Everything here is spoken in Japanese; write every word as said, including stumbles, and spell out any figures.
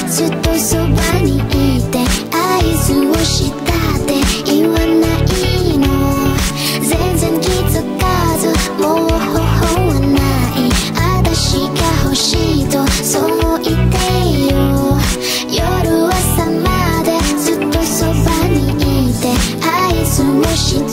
ずっとそばにいて合図をしたって言わないの。全然気づかずもう方法はない。私が欲しいとそう言ってよ。夜朝までずっとそばにいて合図をして